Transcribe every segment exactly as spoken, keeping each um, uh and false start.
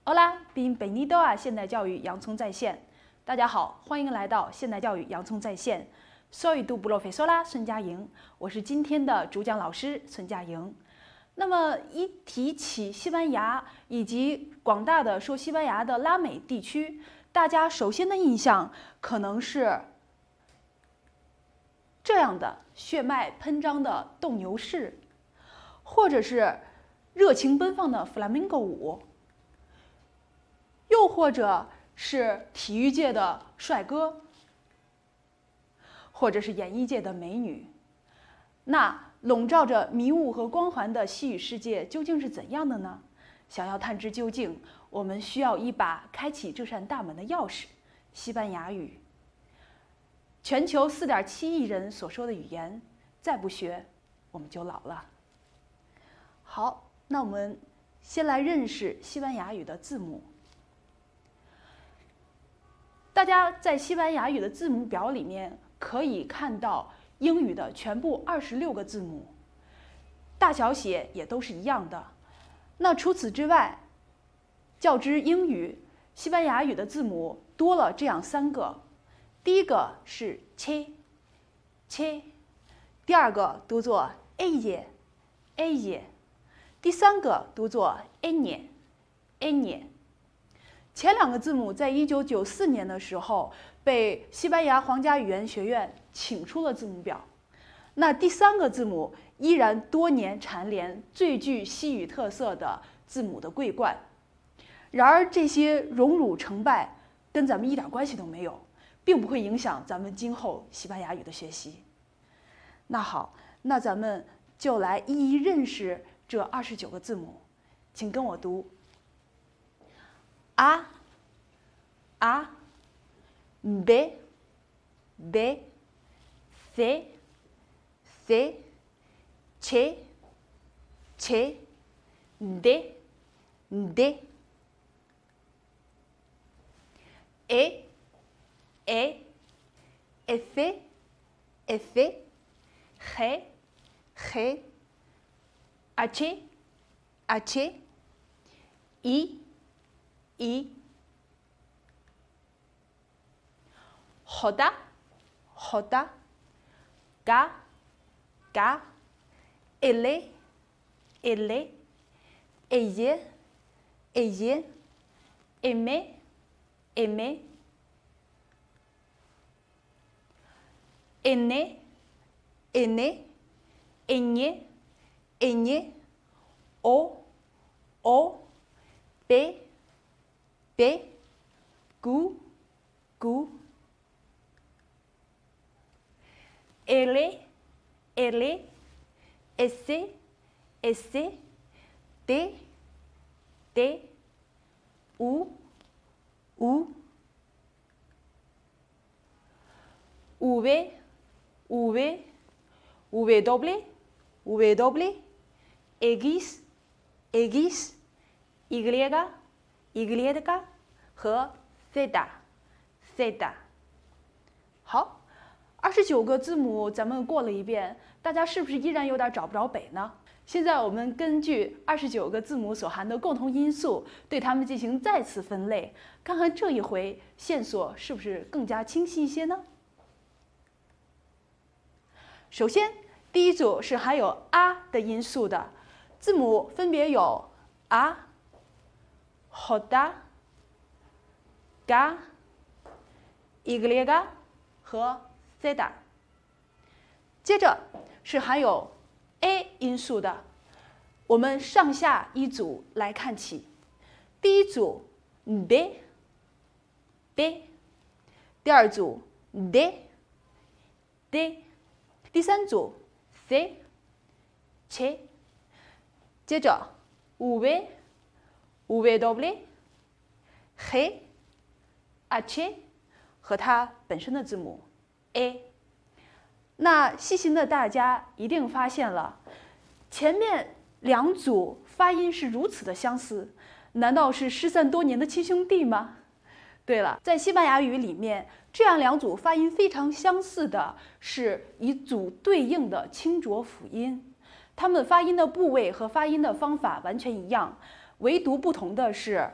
Hola, bienvenido a 现代教育洋葱在线。大家好，欢迎来到现代教育洋葱在线。Soy tu profesora 孙佳莹，我是今天的主讲老师孙佳莹。那么一提起西班牙以及广大的说西班牙的拉美地区，大家首先的印象可能是这样的血脉喷张的斗牛士，或者是热情奔放的弗拉明戈舞，又或者是体育界的帅哥，或者是演艺界的美女。那笼罩着迷雾和光环的西语世界究竟是怎样的呢？想要探知究竟，我们需要一把开启这扇大门的钥匙——西班牙语。全球 四点七亿人所说的语言，再不学，我们就老了。好，那我们先来认识西班牙语的字母。大家在西班牙语的字母表里面可以看到英语的全部二十六个字母，大小写也都是一样的。那除此之外，较之英语，西班牙语的字母多了这样三个。第一个是切，切；第二个读作 ella，ella；第三个读作 ñ，ñ。前两个字母在一九九四年的时候被西班牙皇家语言学院请出了字母表。那第三个字母依然多年蝉联最具西语特色的字母的桂冠。然而这些荣辱成败跟咱们一点关系都没有，并不会影响咱们今后西班牙语的学习。那好，那咱们就来一一认识这二十九个字母，请跟我读 A A B B C C C C D D E E F F G G H H I I J J K K L L Ella Ella M M N N Ñ Ñ O O P P Q Q L L S S T T U U V V W W X X Y Y 和 Z Z。好，二十九个字母咱们过了一遍，大家是不是依然有点找不着北呢？现在我们根据二十九个字母所含的共同因素，对它们进行再次分类，看看这一回线索是不是更加清晰一些呢？首先，第一组是含有 a 的音素的字母，分别有 a、j、g、y 和 z。接着是含有 a 音素的，我们上下一组来看起。第一组 b b， 第二组 d d， 第三组 c c， 接着 v w g h 和它本身的字母 a。那细心的大家一定发现了，前面两组发音是如此的相似，难道是失散多年的亲兄弟吗？对了，在西班牙语里面，这样两组发音非常相似的是一组对应的清浊辅音，它们发音的部位和发音的方法完全一样，唯独不同的是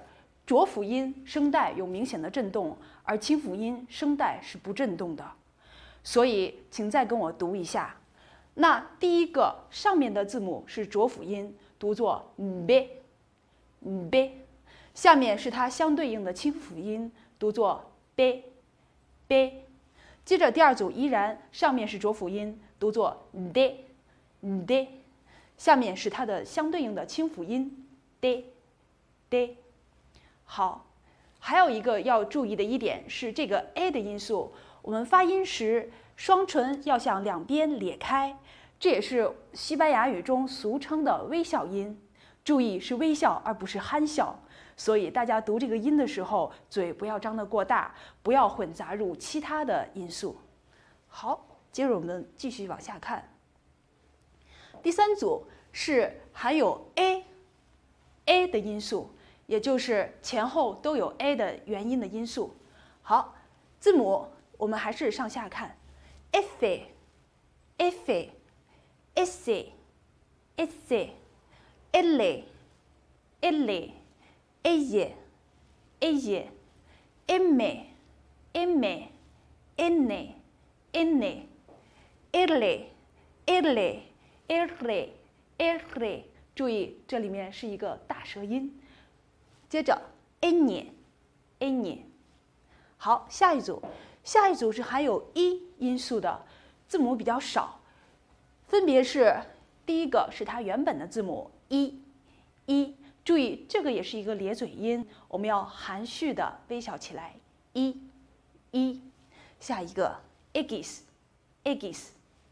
浊辅音声带有明显的振动，而清辅音声带是不振动的。所以，请再跟我读一下。那第一个上面的字母是浊辅音，读作 b b， 下面是它相对应的清辅音，读作 b b。接着第二组依然上面是浊辅音，读作 d d， 下面是它的相对应的清辅音 d d。好，还有一个要注意的一点是这个 a 的音素，我们发音时双唇要向两边咧开，这也是西班牙语中俗称的微笑音。注意是微笑而不是憨笑，所以大家读这个音的时候，嘴不要张得过大，不要混杂入其他的音素。好，接着我们继续往下看。第三组是含有 a a 的音素，也就是前后都有 a 的元音的音素。好，字母我们还是上下看 ，f f s s l l a a m m n n l l l l， 注意这里面是一个大舌音。接着 n n， 好，下一组，下一组是含有 i 音素的字母比较少，分别是第一个是它原本的字母 i i， 注意这个也是一个咧嘴音，我们要含蓄的微笑起来 i i。下一个 egis egis，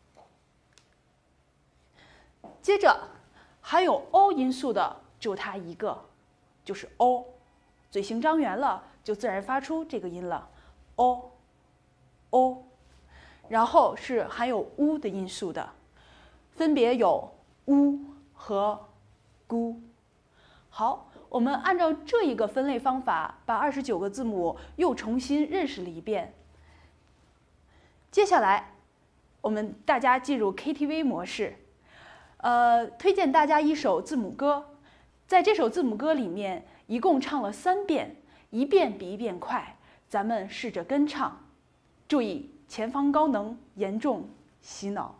接着含有 o 音素的只有它一个，就是 o， 嘴型张圆了就自然发出这个音了 o o。然后是含有 u 的音素的，分别有 u 和 gu。好，我们按照这一个分类方法，把二十九个字母又重新认识了一遍。接下来，我们大家进入 K T V 模式，呃，推荐大家一首字母歌。在这首字母歌里面，一共唱了三遍，一遍比一遍快，咱们试着跟唱。注意，前方高能，严重洗脑。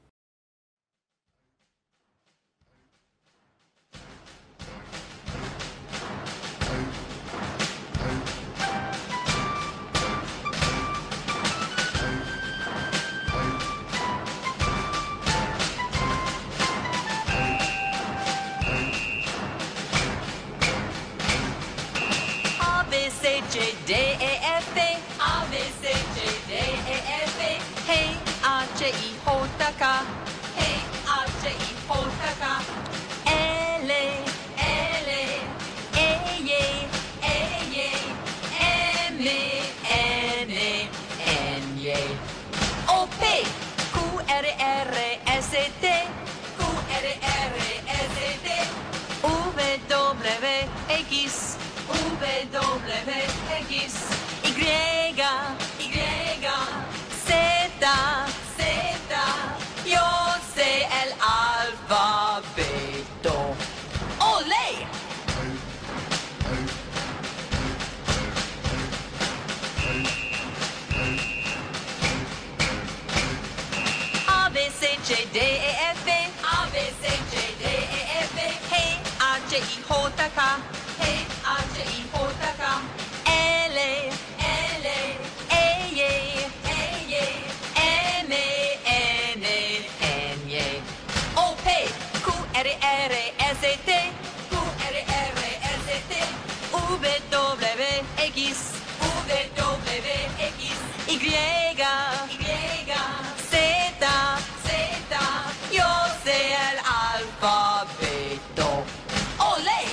J D E F A A B C J D E F A Hey A J I J K Hey A J I J K L L A Y A Y M N N Y O P Q R R S T Q R R S T U V W X W X Y Y Z Z yo sé el alfabeto. ¡Olé! A B C J D E F A B C J D E F Hey A J I J K Hey A J I J K L L A Y A Y M N N Y O P Q R R S T Q R R S T U V W X W X Y Y Z Z yo sé el alfabeto. ¡Olé!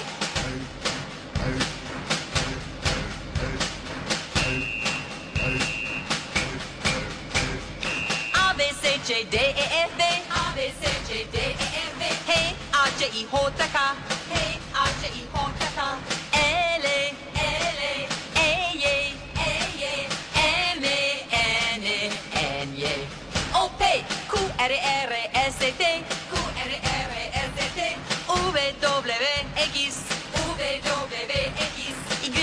A B C J D E F A B C J D E F Hey A J I J K Hey A J I J K L L A Y A Y M N N Y O P Q R R S T Q R R S T U V W X W X Y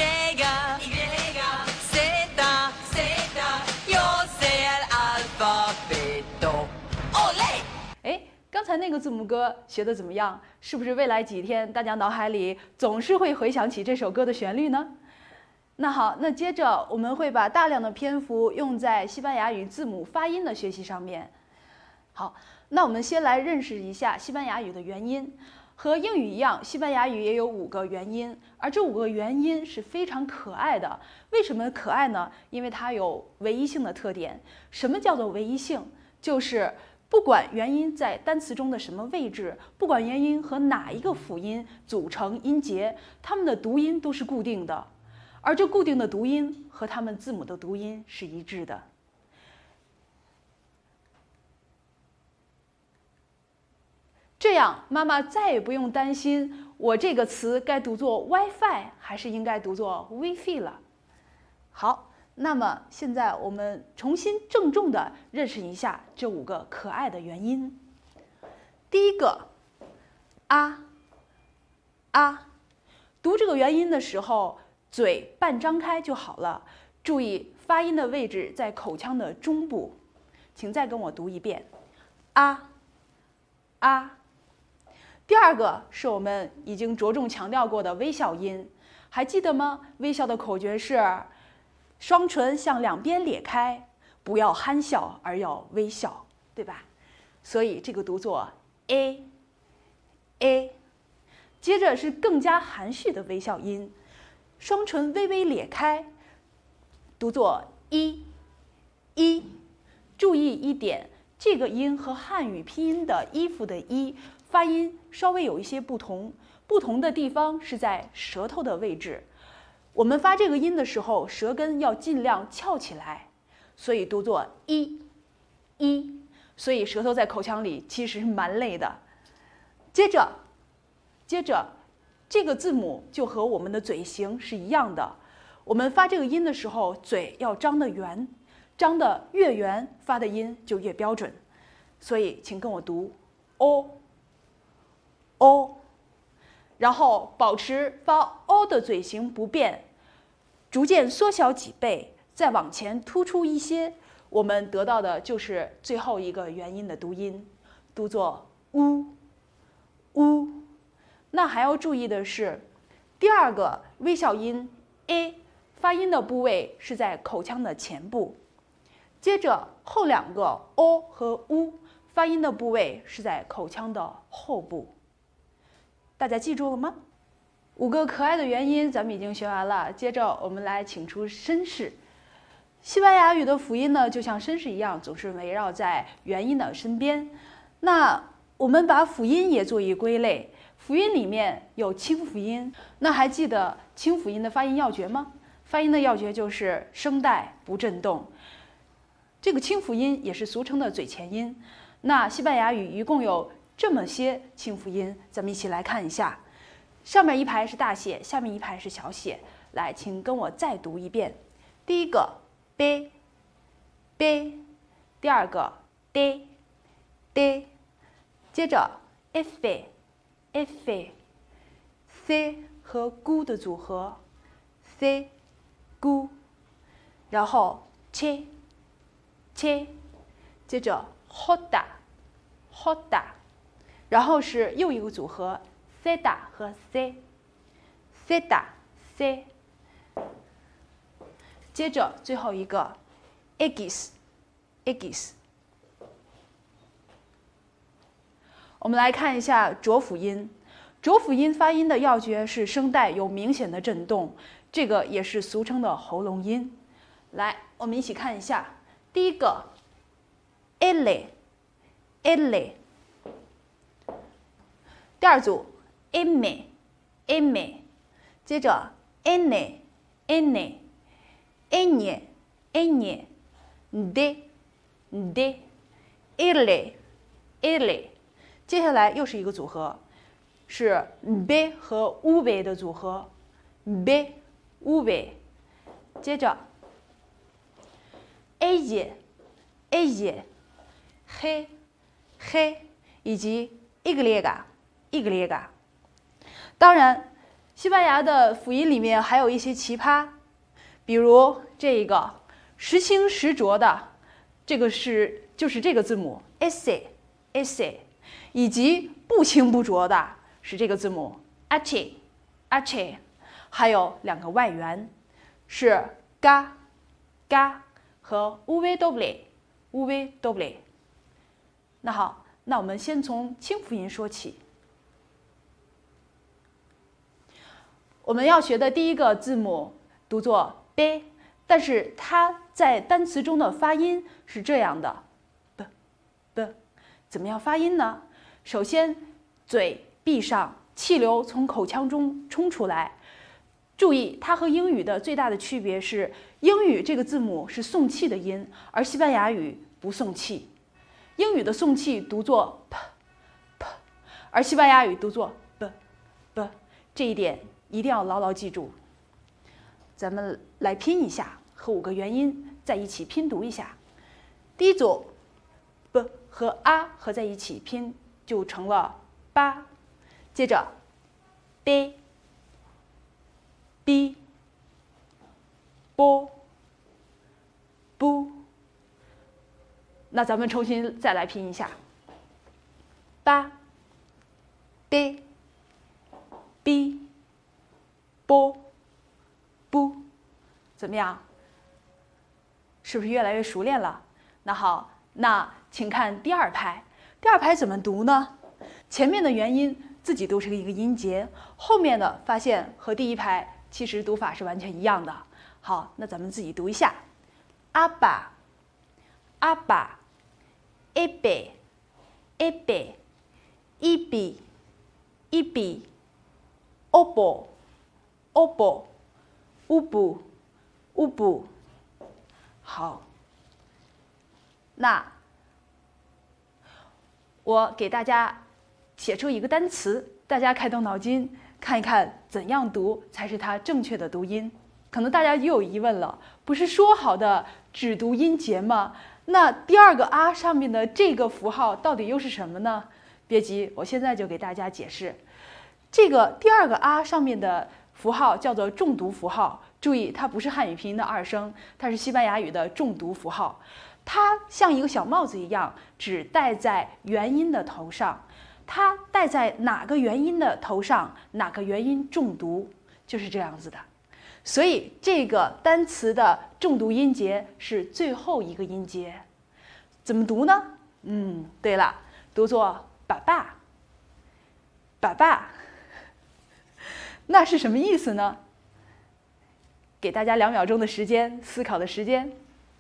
个字母歌学得怎么样？是不是未来几天大家脑海里总是会回想起这首歌的旋律呢？那好，那接着我们会把大量的篇幅用在西班牙语字母发音的学习上面。好，那我们先来认识一下西班牙语的元音。和英语一样，西班牙语也有五个元音，而这五个元音是非常可爱的。为什么可爱呢？因为它有唯一性的特点。什么叫做唯一性？就是不管元音在单词中的什么位置，不管元音和哪一个辅音组成音节，它们的读音都是固定的，而这固定的读音和它们字母的读音是一致的。这样，妈妈再也不用担心我这个词该读作 WiFi 还是应该读作 WiFi 了。好，那么现在我们重新郑重地认识一下这五个可爱的元音。第一个，啊啊，读这个元音的时候，嘴半张开就好了。注意发音的位置在口腔的中部。请再跟我读一遍，啊啊。第二个是我们已经着重强调过的微笑音，还记得吗？微笑的口诀是双唇向两边咧开，不要憨笑，而要微笑，对吧？所以这个读作 a a。接着是更加含蓄的微笑音，双唇微微咧开，读作一一。注意一点，这个音和汉语拼音的衣服的衣发音稍微有一些不同，不同的地方是在舌头的位置。我们发这个音的时候，舌根要尽量翘起来，所以读作一一。所以舌头在口腔里其实是蛮累的。接着，接着这个字母就和我们的嘴型是一样的。我们发这个音的时候，嘴要张得圆，张得越圆，发的音就越标准。所以，请跟我读 o。o， 然后保持发 o 的嘴型不变，逐渐缩小几倍，再往前突出一些，我们得到的就是最后一个元音的读音，读作 u u。那还要注意的是，第二个微笑音 a 发音的部位是在口腔的前部，接着后两个 o 和 u 发音的部位是在口腔的后部。大家记住了吗？五个可爱的元音咱们已经学完了，接着我们来请出绅士。西班牙语的辅音呢，就像绅士一样，总是围绕在元音的身边。那我们把辅音也做一归类，辅音里面有清辅音。那还记得清辅音的发音要诀吗？发音的要诀就是声带不振动。这个清辅音也是俗称的嘴前音。那西班牙语一共有这么些清辅音，咱们一起来看一下。上面一排是大写，下面一排是小写。来，请跟我再读一遍。第一个 b b， 第二个 d d， 接着 f f， c 和 gu 的组合 c gu， 然后 che che， 接着 hoda hoda， 然后是又一个组合 seda 和 c seda c， 接着最后一个 egis egis。我们来看一下浊辅音。浊辅音发音的要诀是声带有明显的震动，这个也是俗称的喉咙音。来，我们一起看一下。第一个 l l， 第二组 m m， 接着 n n n n d d l l， 接下来又是一个组合，是 b 和 u b 的组合 b u b， 接着 a a h h 以及 y y。当然，西班牙的辅音里面还有一些奇葩，比如这个时轻时浊的，这个是就是这个字母 s s， 以及不清不浊的是这个字母 h h， 还有两个外元是 ga ga 和 uw uw。那好，那我们先从清辅音说起。我们要学的第一个字母读作 b， 但是它在单词中的发音是这样的 b b， 怎么样发音呢？首先，嘴闭上，气流从口腔中冲出来。注意，它和英语的最大的区别是，英语这个字母是送气的音，而西班牙语不送气。英语的送气读作 p p， 而西班牙语读作 b b， 这一点一定要牢牢记住。咱们来拼一下，和五个元音在一起拼读一下。第一组 b 和 a 合在一起拼就成了八，接着 b b b b。那咱们重新再来拼一下，八 b b b b， 怎么样？是不是越来越熟练了？那好，那请看第二拍，第二拍怎么读呢？前面的元音自己都是一个音节，后面的发现和第一拍其实读法是完全一样的。好，那咱们自己读一下，阿爸阿爸。一百，一百，一比，一比，欧布，欧布，乌布，乌布。好，那我给大家写出一个单词，大家开动脑筋看一看怎样读才是它正确的读音。可能大家又有疑问了，不是说好的只读音节吗？那第二个啊上面的这个符号到底又是什么呢？别急，我现在就给大家解释。这个第二个啊上面的符号叫做重读符号，注意它不是汉语拼音的二声，它是西班牙语的重读符号。它像一个小帽子一样，只戴在元音的头上。它戴在哪个元音的头上，哪个元音重读，就是这样子的。所以这个单词的重读音节是最后一个音节，怎么读呢？嗯，对了，读作爸爸，爸爸。那是什么意思呢？给大家两秒钟的时间思考的时间。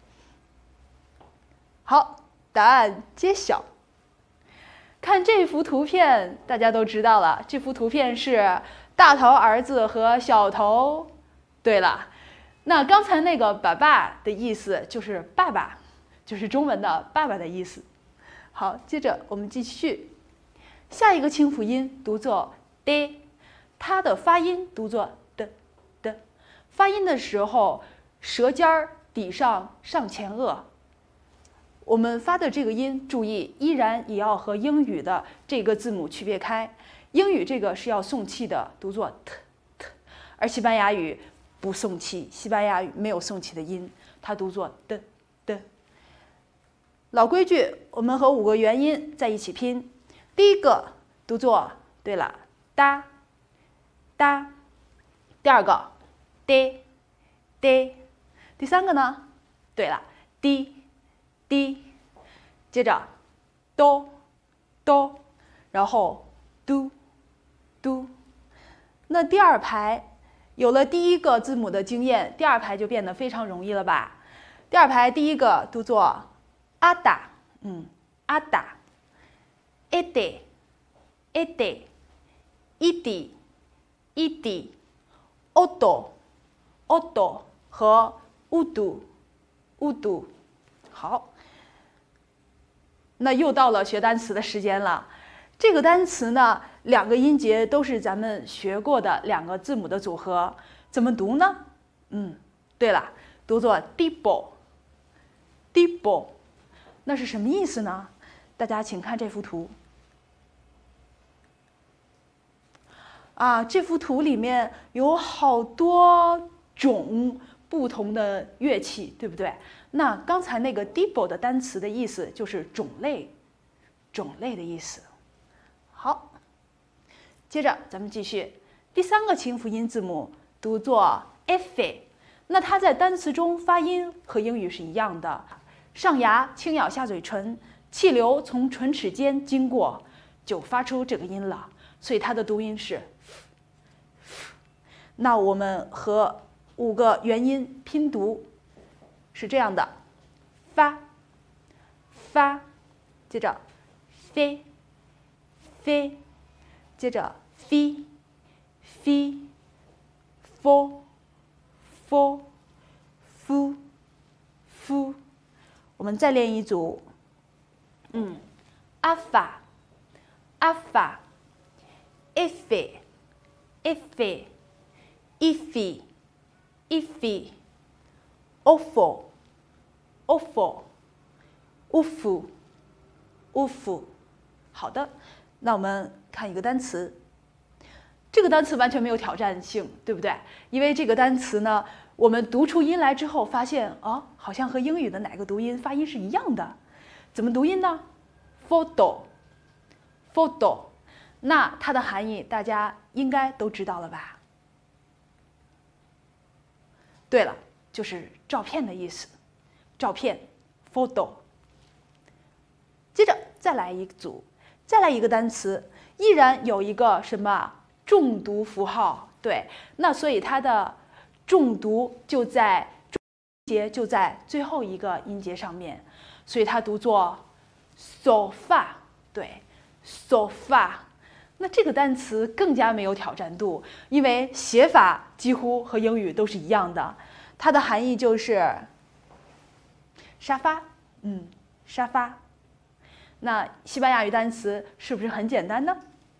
好，答案揭晓。看这幅图片，大家都知道了，这幅图片是大头儿子和小头。对了，那刚才那个爸爸的意思就是爸爸，就是中文的爸爸的意思。好，接着我们继续，下一个清辅音读作 d， 它的发音读作的的，发音的时候舌尖儿抵上上前颚。我们发的这个音，注意依然也要和英语的这个字母区别开。英语这个是要送气的，读作 t t， 而西班牙语不送气，西班牙语没有送气的音，它读作的的。老规矩，我们和五个元音在一起拼。第一个读作，对了，哒哒。第二个，的的。第三个呢？对了，滴滴。接着，哆哆，然后嘟嘟。那第二排。有了第一个字母的经验，第二排就变得非常容易了吧？第二排第一个读作阿达，嗯，阿达，一滴，一滴，一滴，一滴，奥多，奥多和乌杜，乌杜。好，那又到了学单词的时间了。这个单词呢，两个音节都是咱们学过的两个字母的组合，怎么读呢？嗯，对了，读作 tipo，tipo， 那是什么意思呢？大家请看这幅图。啊，这幅图里面有好多种不同的乐器，对不对？那刚才那个 tipo 的单词的意思就是种类，种类的意思。 好，接着咱们继续，第三个清辅音字母读作 F， 那它在单词中发音和英语是一样的，上牙轻咬下嘴唇，气流从唇齿间经过，就发出这个音了，所以它的读音是 f。那我们和五个元音拼读是这样的：发、发，接着飞、飞，接着 fi、fi、fo、fo、fu、fu。我们再练一组，嗯 ，alpha、alpha、iffy、iffy、iffy、iffy、awful、awful、ufu、ufu。好的，那我们看一个单词，这个单词完全没有挑战性，对不对？因为这个单词呢，我们读出音来之后，发现啊，好像和英语的哪个读音发音是一样的。怎么读音呢 ？photo，photo。那它的含义大家应该都知道了吧？对了，就是照片的意思，照片 photo。接着再来一组。再来一个单词，依然有一个什么重读符号？对，那所以它的重读就在音节就在最后一个音节上面，所以它读作 sofa。对 ，sofa。那这个单词更加没有挑战度，因为写法几乎和英语都是一样的，它的含义就是沙发。嗯，沙发。那西班牙语单词是不是很简单呢？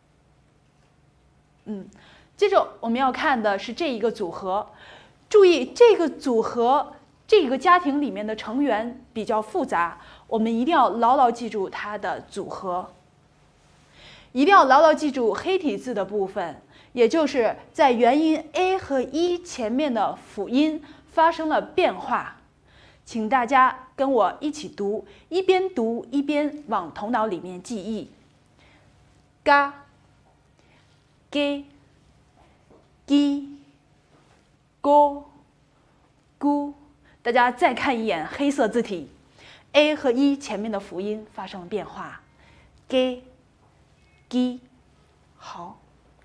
嗯，接着我们要看的是这一个组合，注意这个组合这个家庭里面的成员比较复杂，我们一定要牢牢记住它的组合，一定要牢牢记住黑体字的部分，也就是在元音 a 和 e 前面的辅音发生了变化。请大家跟我一起读，一边读一边往头脑里面记忆。嘎、给、gi、go、gu。大家再看一眼黑色字体 ，a 和 e 前面的辅音发生了变化。给、gi，好。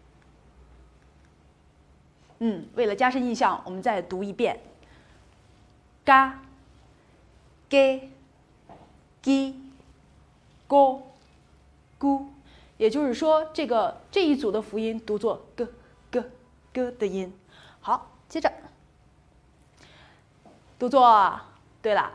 嗯，为了加深印象，我们再读一遍。嘎。给、gi、go、gu，也就是说，这个这一组的辅音读作 g、g、g 的音。好，接着读作，对了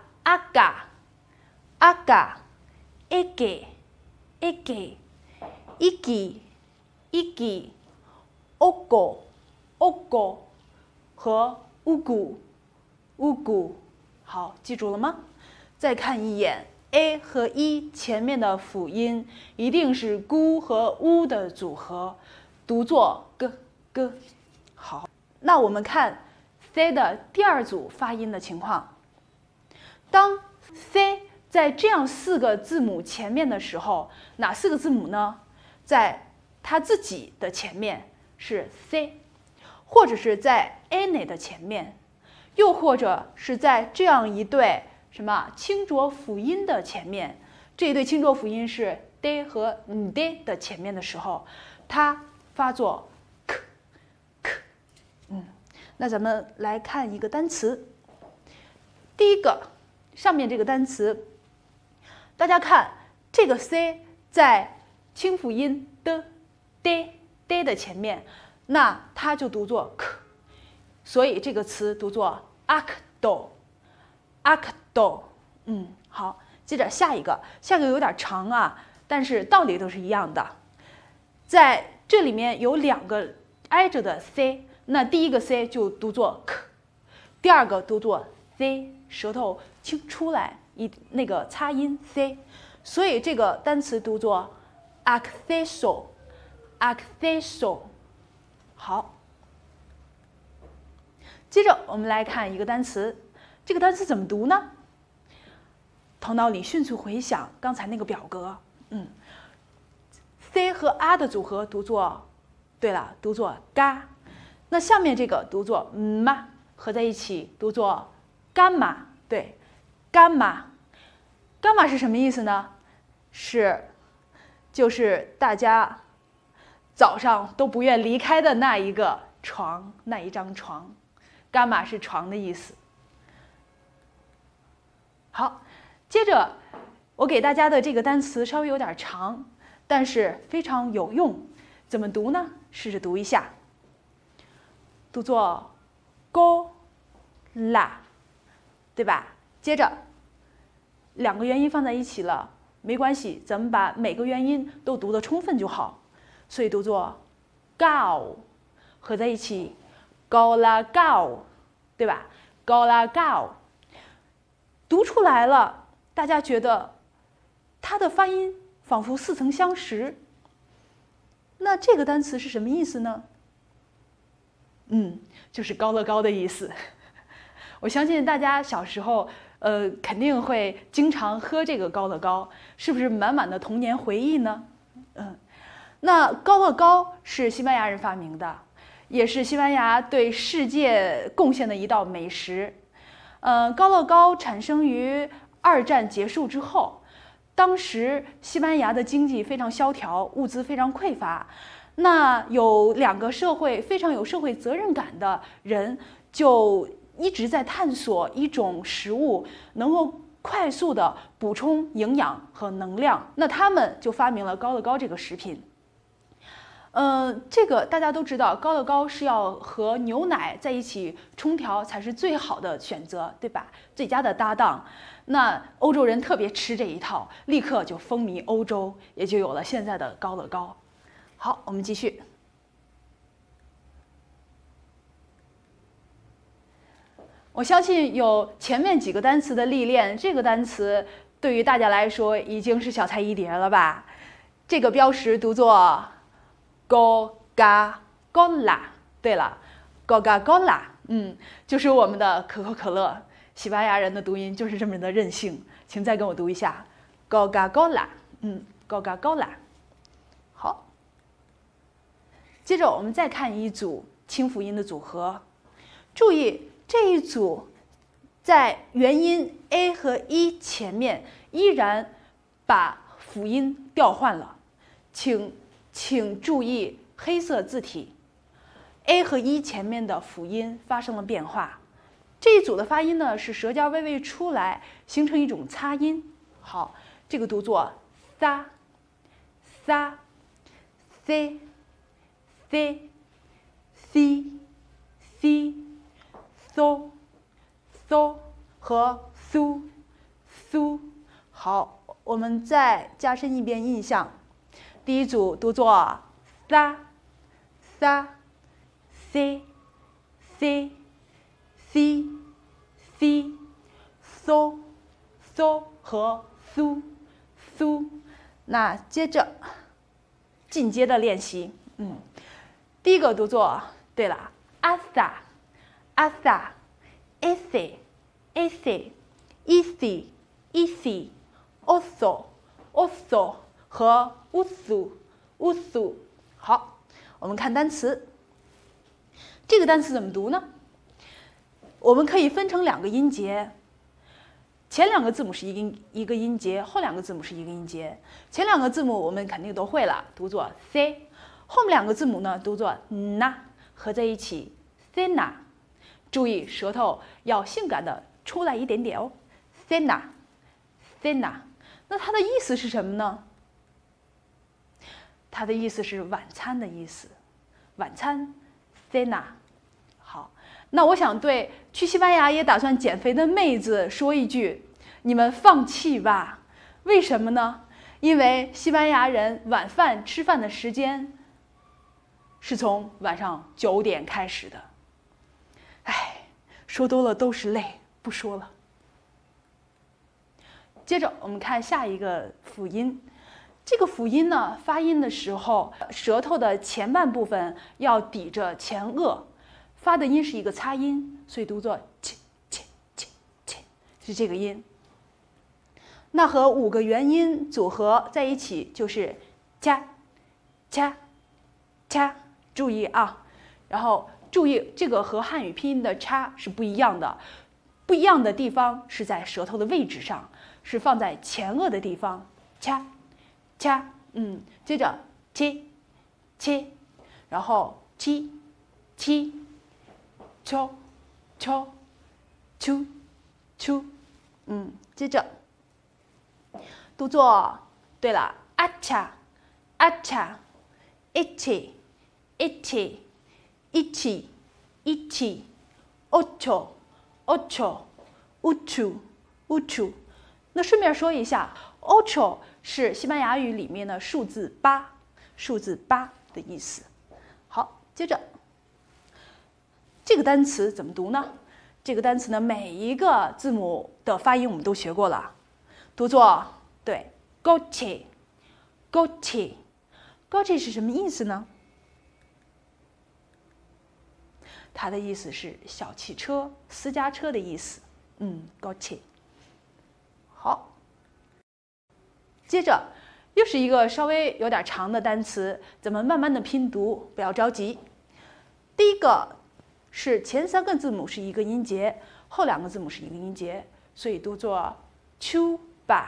，aga、aga、ege、ege、igi、igi、ogo、ogo 和 ugu、ugu。好，记住了吗？再看一眼 a 和 e 前面的辅音一定是 gu 和 u 的组合，读作 g g。好，那我们看 c 的第二组发音的情况。当 c 在这样四个字母前面的时候，哪四个字母呢？在它自己的前面是 c， 或者是在 ane 的前面，又或者是在这样一对什么清浊辅音的前面，这一对清浊辅音是 d 和 d 的前面的时候，它发作 k k。嗯，那咱们来看一个单词。第一个，上面这个单词，大家看这个 c 在清辅音的 d d 的前面，那它就读作 k， 所以这个词读作 acto。acto， 嗯，好，接着下一个，下一个有点长啊，但是道理都是一样的。在这里面有两个挨着的 c， 那第一个 c 就读作 k， 第二个读作 z， 舌头轻出来一那个擦音 c， 所以这个单词读作 acceso，acceso。好，接着我们来看一个单词。这个单词怎么读呢？头脑里迅速回想刚才那个表格，嗯 c 和 a 的组合读作，对了，读作嘎。那下面这个读作嘛，合在一起读作干嘛？对，干嘛？干嘛是什么意思呢？是，就是大家早上都不愿离开的那一个床，那一张床。干嘛是床的意思。好，接着我给大家的这个单词稍微有点长，但是非常有用。怎么读呢？试着读一下。读作 go la， 对吧？接着两个元音放在一起了，没关系，咱们把每个元音都读得充分就好。所以读作 go， 合在一起 go la go， 对吧 ？go la go， 读出来了，大家觉得它的发音仿佛似曾相识。那这个单词是什么意思呢？嗯，就是高乐高的意思。我相信大家小时候，呃，肯定会经常喝这个高乐高，是不是满满的童年回忆呢？嗯，那高乐高是西班牙人发明的，也是西班牙对世界贡献的一道美食。呃，高乐高产生于二战结束之后，当时西班牙的经济非常萧条，物资非常匮乏。那有两个社会非常有社会责任感的人，就一直在探索一种食物能够快速的补充营养和能量。那他们就发明了高乐高这个食品。呃，这个大家都知道，高乐高是要和牛奶在一起冲调才是最好的选择，对吧？最佳的搭档。那欧洲人特别吃这一套，立刻就风靡欧洲，也就有了现在的高乐高。好，我们继续。我相信有前面几个单词的历练，这个单词对于大家来说已经是小菜一碟了吧？这个标识读作 Coca-Cola。对了 ，Coca-Cola， 嗯，就是我们的可口可乐。西班牙人的读音就是这么的任性，请再跟我读一下 Coca-Cola。嗯 ，Coca-Cola。好。接着我们再看一组清辅音的组合，注意这一组在元音 a 和 e 前面依然把辅音调换了，请请注意黑色字体 a 和 e 前面的辅音发生了变化。这一组的发音呢是舌尖微微出来，形成一种擦音。好，这个读作 sa sa c c c c so so 和 su su。好，我们再加深一遍印象。第一组读作 sa sa c c c c so so 和 su su。那接着进阶的练习，嗯。第一个读作，对了 ，asa asa ese ese easy easy oso oso 和 usu usu。好，我们看单词。这个单词怎么读呢？我们可以分成两个音节，前两个字母是一个音一个音节，后两个字母是一个音节。前两个字母我们肯定都会了，读作 c。后面两个字母呢，读作 na， 合在一起 cena。注意舌头要性感的出来一点点哦 ，cena cena。那它的意思是什么呢？它的意思是晚餐的意思，晚餐 cena。好，那我想对去西班牙也打算减肥的妹子说一句：你们放弃吧。为什么呢？因为西班牙人晚饭吃饭的时间是从晚上九点开始的。哎，说多了都是泪，不说了。接着我们看下一个辅音，这个辅音呢，发音的时候，舌头的前半部分要抵着前颚，发的音是一个擦音，所以读作切切切切，是这个音。那和五个元音组合在一起就是加恰恰，注意啊，然后注意这个和汉语拼音的恰是不一样的，不一样的地方是在舌头的位置上，是放在前颚的地方，恰恰，嗯，接着切切，然后七七，敲敲，秋秋，嗯，接着读作，对了，啊恰啊恰，一起一起一起一起，ocho ocho uchu uchu。那顺便说一下 ，ocho 是西班牙语里面的数字八，数字八的意思。好，接着这个单词怎么读呢？这个单词呢，每一个字母的发音我们都学过了，读作对 ，goche goche goche 是什么意思呢？它的意思是小汽车、私家车的意思。嗯 ，goche。好，接着又是一个稍微有点长的单词，咱们慢慢的拼读，不要着急。第一个是前三个字母是一个音节，后两个字母是一个音节，所以读作 chuba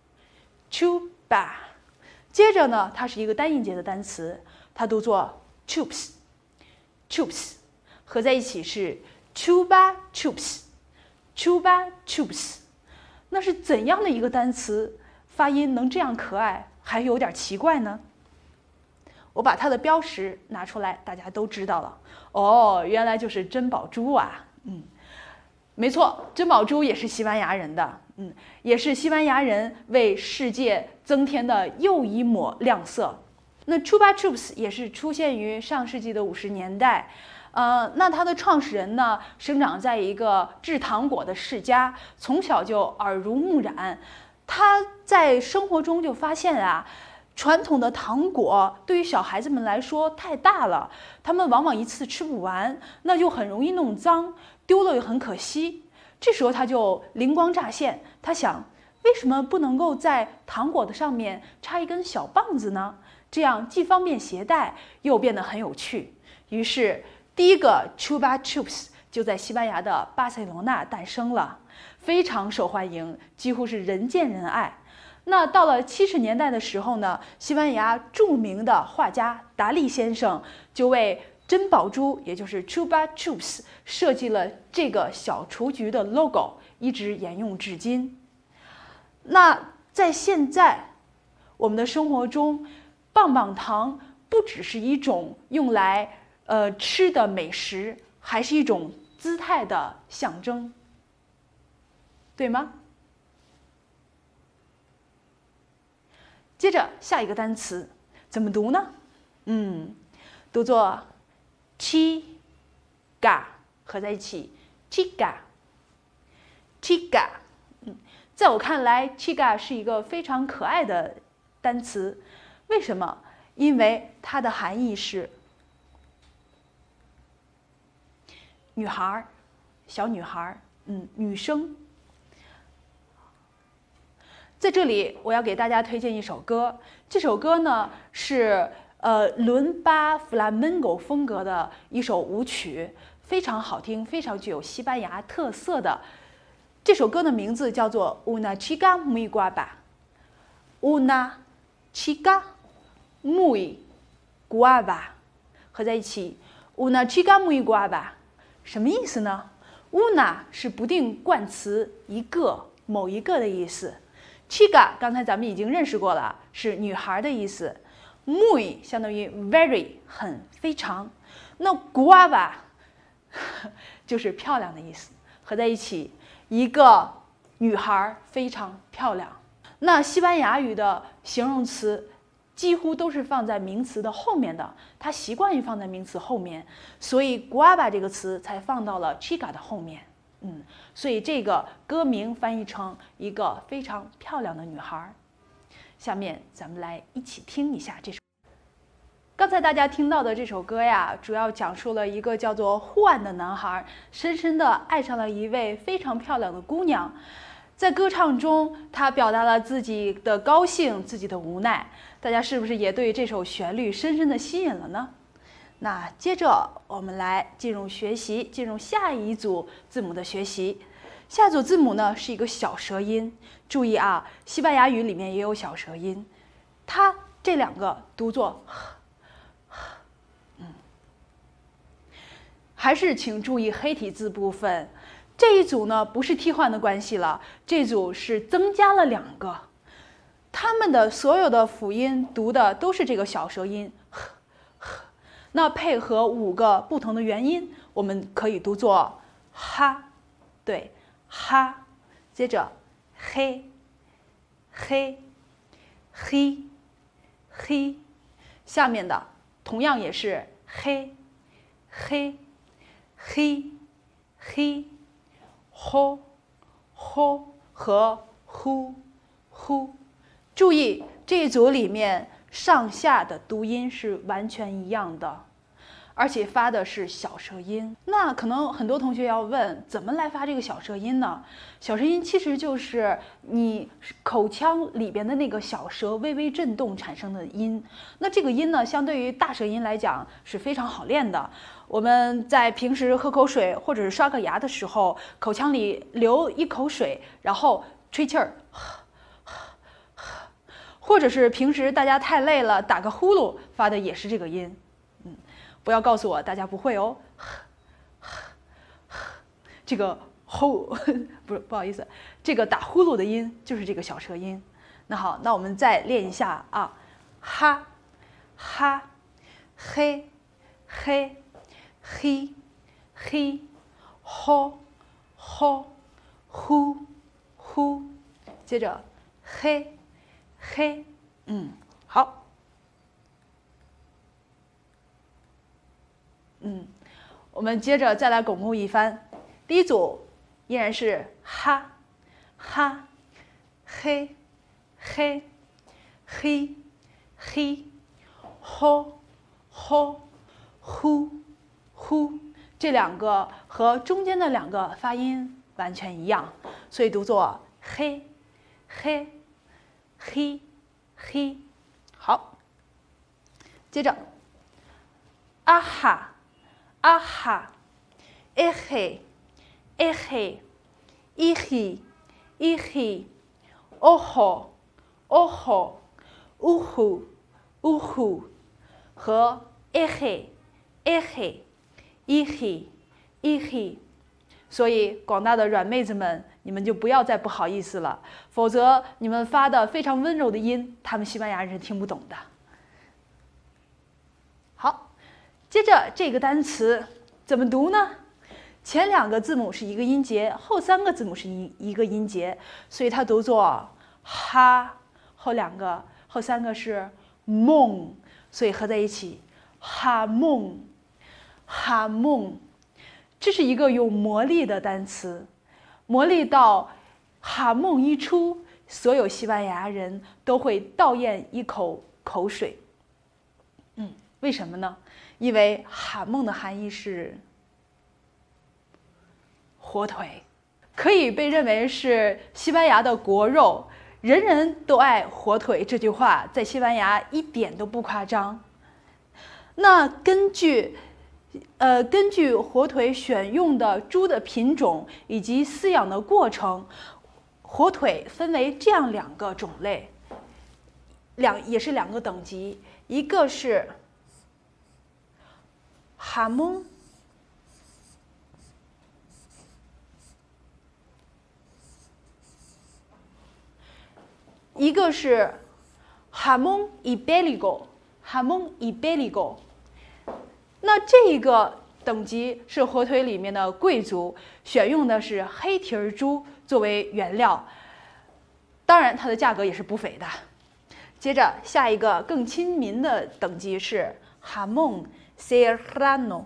chuba。接着呢，它是一个单音节的单词，它读作 chups chups， 合在一起是 chuba chups chuba chups。那是怎样的一个单词，发音能这样可爱，还有点奇怪呢？我把它的标识拿出来，大家都知道了。哦，原来就是珍宝珠啊！嗯，没错，珍宝珠也是西班牙人的，嗯，也是西班牙人为世界增添的又一抹亮色。那 Chupa Chups 也是出现于上世纪的五十年代。呃，那它的创始人呢，生长在一个制糖果的世家，从小就耳濡目染。他在生活中就发现啊，传统的糖果对于小孩子们来说太大了，他们往往一次吃不完，那就很容易弄脏，丢了又很可惜。这时候他就灵光乍现，他想，为什么不能够在糖果的上面插一根小棒子呢？这样既方便携带，又变得很有趣。于是，第一个 Chupa Chups 就在西班牙的巴塞罗那诞生了，非常受欢迎，几乎是人见人爱。那到了七十年代的时候呢，西班牙著名的画家达利先生就为珍宝珠，也就是 Chupa Chups 设计了这个小雏菊的 logo， 一直沿用至今。那在现在我们的生活中，棒棒糖不只是一种用来呃吃的美食，还是一种姿态的象征，对吗？接着下一个单词怎么读呢？嗯，读作 chica， 合在一起 chica chica。嗯，在我看来 chica 是一个非常可爱的单词。为什么？因为它的含义是女孩，小女孩，嗯，女生。在这里，我要给大家推荐一首歌。这首歌呢是呃伦巴弗拉门戈风格的一首舞曲，非常好听，非常具有西班牙特色的。这首歌的名字叫做 Una chica muy guapa。Una chica muy guapa， 合在一起 Una chica muy guapa， 什么意思呢？ Una 是不定冠词，一个，某一个的意思。Chica 刚才咱们已经认识过了，是女孩的意思。Muy 相当于 very， 很，非常。那 guapa 就是漂亮的意思，合在一起，一个女孩非常漂亮。那西班牙语的形容词几乎都是放在名词的后面的，它习惯于放在名词后面，所以 guapa 这个词才放到了 chica 的后面。嗯，所以这个歌名翻译成一个非常漂亮的女孩。下面咱们来一起听一下这首。刚才大家听到的这首歌呀，主要讲述了一个叫做霍安的男孩，深深地爱上了一位非常漂亮的姑娘。 在歌唱中，他表达了自己的高兴，自己的无奈。大家是不是也对这首旋律深深的吸引了呢？那接着我们来进入学习，进入下一组字母的学习。下一组字母呢是一个小舌音，注意啊，西班牙语里面也有小舌音，它这两个读作嗯，还是请注意黑体字部分。这一组呢不是替换的关系了，这组是增加了两个，它们的所有的辅音读的都是这个小舌音。那配合五个不同的元音，我们可以读作哈，对，哈。接着嘿，嘿，嘿，嘿。下面的同样也是嘿，嘿，嘿，嘿，吼，吼和呼，呼。注意这一组里面上下的读音是完全一样的，而且发的是小舌音。那可能很多同学要问，怎么来发这个小舌音呢？小舌音其实就是你口腔里边的那个小舌微微震动产生的音。那这个音呢，相对于大舌音来讲是非常好练的。我们在平时喝口水或者是刷个牙的时候，口腔里流一口水，然后吹气儿，或者是平时大家太累了打个呼噜，发的也是这个音。嗯，不要告诉我大家不会哦。这个呼不是不好意思，这个打呼噜的音就是这个小舌音。那好，那我们再练一下啊，哈，哈，嘿，嘿，嘿，嘿，吼，吼，呼，呼。接着嘿。嘿，嗯，好，嗯，我们接着再来巩固一番。第一组依然是哈，哈，嘿，嘿，嘿，嘿，吼，吼，呼，呼。这两个和中间的两个发音完全一样，所以读作嘿，嘿。嘿，嘿，好。接着，啊哈，啊哈，哎嘿，哎嘿，咦嘿，咦嘿，哦吼，哦吼，呜呼，呜呼，和哎嘿，哎嘿，咦嘿，咦嘿。所以广大的软妹子们，你们就不要再不好意思了，否则你们发的非常温柔的音，他们西班牙人是听不懂的。好，接着这个单词怎么读呢？前两个字母是一个音节，后三个字母是一一个音节，所以它读作哈，后两个后三个是梦，所以合在一起，哈梦，哈梦。这是一个有魔力的单词，魔力到哈梦一出，所有西班牙人都会倒咽一口口水。嗯，为什么呢？因为哈梦的含义是火腿，可以被认为是西班牙的国肉，人人都爱火腿。这句话在西班牙一点都不夸张。那根据呃，根据火腿选用的猪的品种以及饲养的过程，火腿分为这样两个种类，两也是两个等级，一个是哈蒙，一个是哈蒙伊贝利狗，哈蒙伊贝利狗。那这个等级是火腿里面的贵族，选用的是黑蹄儿猪作为原料，当然它的价格也是不菲的。接着下一个更亲民的等级是哈蒙 serrano，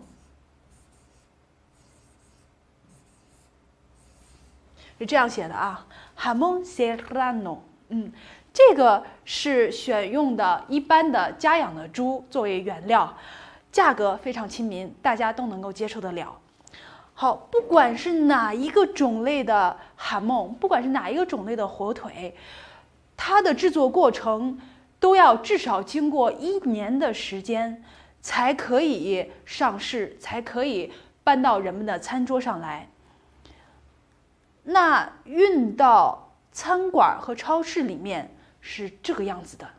是这样写的啊，哈蒙 serrano， 嗯，这个是选用的一般的家养的猪作为原料。价格非常亲民，大家都能够接受得了。 好，不管是哪一个种类的哈梦，不管是哪一个种类的火腿，它的制作过程都要至少经过一年的时间，才可以上市，才可以搬到人们的餐桌上来。那运到餐馆和超市里面是这个样子的，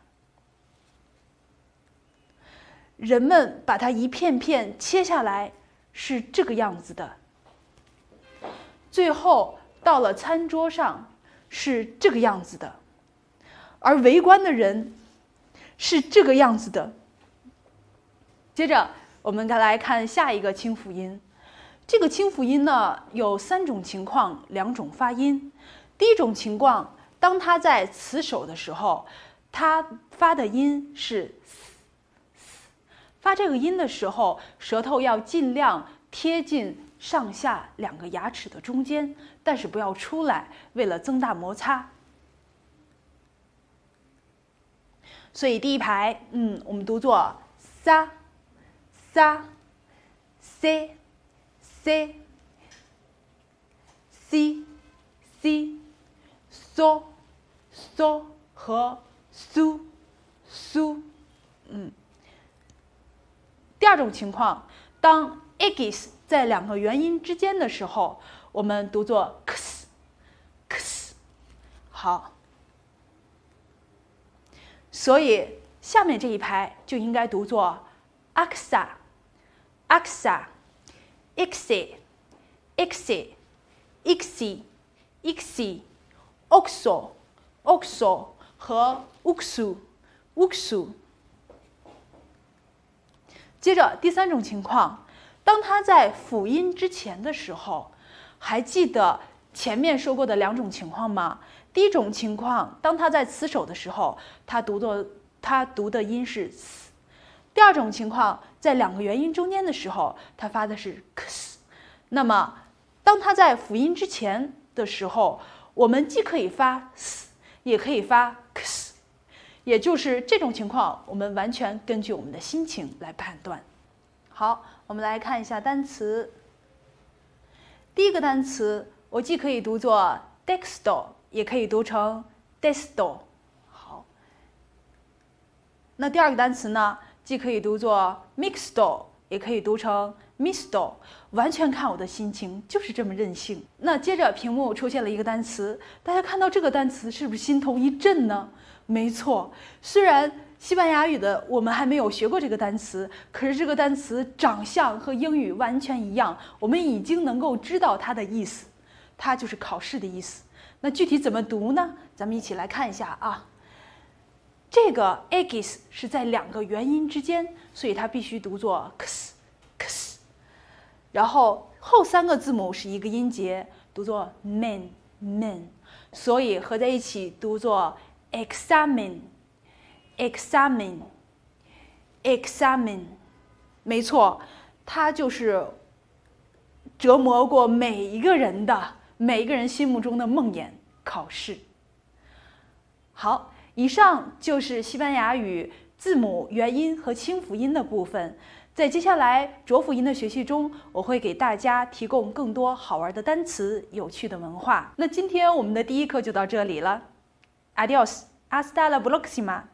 人们把它一片片切下来是这个样子的，最后到了餐桌上是这个样子的，而围观的人是这个样子的。接着我们来看下一个清辅音。这个清辅音呢有三种情况，两种发音。第一种情况，当它在词首的时候，它发的音是 s， 发这个音的时候，舌头要尽量贴近上下两个牙齿的中间，但是不要出来，为了增大摩擦。所以第一排，嗯，我们读作 sa sa se se si si so so 和 su su， 嗯。第二种情况，当 egis 在两个元音之间的时候，我们读作 ks ks。好，所以下面这一排就应该读作 aksa aksa ixi ixi ixi ixi oxo oxo 和 uxu uxu。接着第三种情况，当它在辅音之前的时候，还记得前面说过的两种情况吗？第一种情况，当它在词首的时候，它读的它读的音是 s； 第二种情况，在两个元音中间的时候，它发的是 ks。那么，当它在辅音之前的时候，我们既可以发 s， 也可以发 ks。也就是这种情况，我们完全根据我们的心情来判断。好，我们来看一下单词。第一个单词，我既可以读作 dexto， 也可以读成 desto。好，那第二个单词呢，既可以读作 mixto， 也可以读成 misto， 完全看我的心情，就是这么任性。那接着屏幕出现了一个单词，大家看到这个单词是不是心头一震呢？没错，虽然西班牙语的我们还没有学过这个单词，可是这个单词长相和英语完全一样，我们已经能够知道它的意思，它就是考试的意思。那具体怎么读呢？咱们一起来看一下啊。这个 egis 是在两个元音之间，所以它必须读作 ks ks， 然后后三个字母是一个音节，读作 men men， 所以合在一起读作examine examine examine， 没错，它就是折磨过每一个人的每一个人心目中的梦魇——考试。好，以上就是西班牙语字母元音和清辅音的部分。在接下来浊辅音的学习中，我会给大家提供更多好玩的单词、有趣的文化。那今天我们的第一课就到这里了。Adiós, hasta la próxima.